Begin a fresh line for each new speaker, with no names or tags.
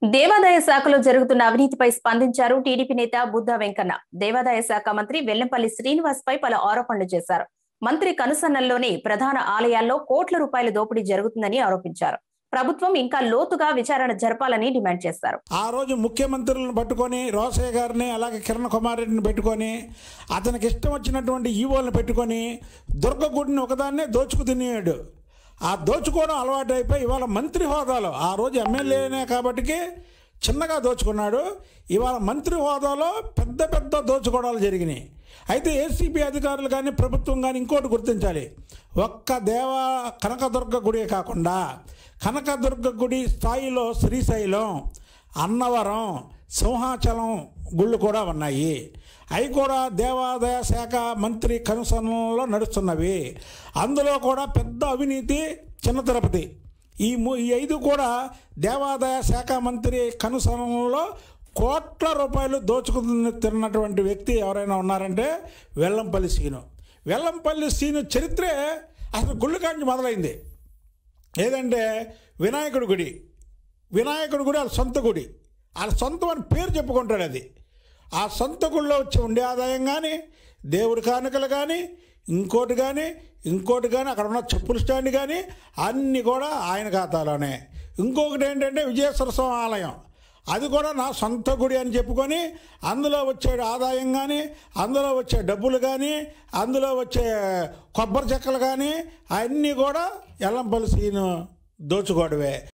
దేవాదాయ శాఖలో జరుగుతున్న అవినీతిపై స్పందించారు టీడీపీ నేత బుద్ధ వెంకన్న. దేవాదాయ శాఖ మంత్రి వెల్లంపల్లి శ్రీనివాస్ పై పలు ఆరోపణలు చేశారు. మంత్రి కనుసన్నల్లోనే ప్రధాన ఆలయాల్లో కోట్ల రూపాయల దోపిడీ జరుగుతుందని ఆరోపించారు. ప్రభుత్వం ఇంకా లోతుగా విచారణ జరపాలని డిమాండ్ చేశారు.
ఆ రోజు ముఖ్యమంత్రులను పట్టుకొని రోసయ్య గారిని అలాగే కిరణ్ కుమార్ రెడ్డిని పెట్టుకొని అతనికి ఇష్టం వచ్చినటువంటి ఈవోలను పెట్టుకొని దుర్గగుడిని ఒకదాన్నే దోచుకు తినేవాడు. ఆ దోచుకోవడం అలవాటు అయిపోయి ఇవాళ మంత్రి హోదాలో, ఆ రోజు ఎమ్మెల్యేనే కాబట్టి చిన్నగా దోచుకున్నాడు. ఇవాళ మంత్రి హోదాలో పెద్ద పెద్ద దోచుకోవడాలు జరిగినాయి. అయితే ఏసీబీ అధికారులు కానీ ప్రభుత్వం కానీ ఇంకోటి గుర్తించాలి. ఒక్క కనకదుర్గ గుడే కాకుండా కనకదుర్గ గుడి స్థాయిలో శ్రీశైలం, అన్నవరం, సింహాచలం గుళ్ళు కూడా ఉన్నాయి. అవి కూడా దేవాదాయ శాఖ మంత్రి కనుసన్నలో నడుస్తున్నవి. అందులో కూడా పెద్ద అవినీతి చిన్న తిరుపతి. ఈ 5 కూడా దేవాదాయ శాఖ మంత్రి కనుసన్నలో కోట్ల రూపాయలు దోచుకుతున్నటువంటి వ్యక్తి ఎవరైనా ఉన్నారంటే వెల్లంపల్లి శ్రీను. వెల్లంపల్లి శ్రీను చరిత్రే అసలు గుళ్ళు కాంచి మొదలైంది. ఏదంటే వినాయకుడి గుడి వాళ్ళ సొంత గుడి, వాళ్ళ సొంతం అని పేరు చెప్పుకుంటాడు. అది ఆ సొంత గుడిలో వచ్చి ఉండే ఆదాయం కానీ, దేవుడి కానుకలు కానీ, ఇంకోటి కానీ అక్కడ ఉన్న చెప్పుల స్టాండ్ కానీ అన్నీ కూడా ఆయన ఖాతాలోనే. ఇంకొకటి ఏంటంటే విజయేశ్వర స్వామి ఆలయం, అది కూడా నా సొంత గుడి అని చెప్పుకొని అందులో వచ్చే ఆదాయం కానీ, అందులో వచ్చే డబ్బులు కానీ, అందులో వచ్చే కొబ్బరి చెక్కలు కానీ అన్నీ కూడా వెల్లంపల్లి శ్రీను దోచుకోవడమే.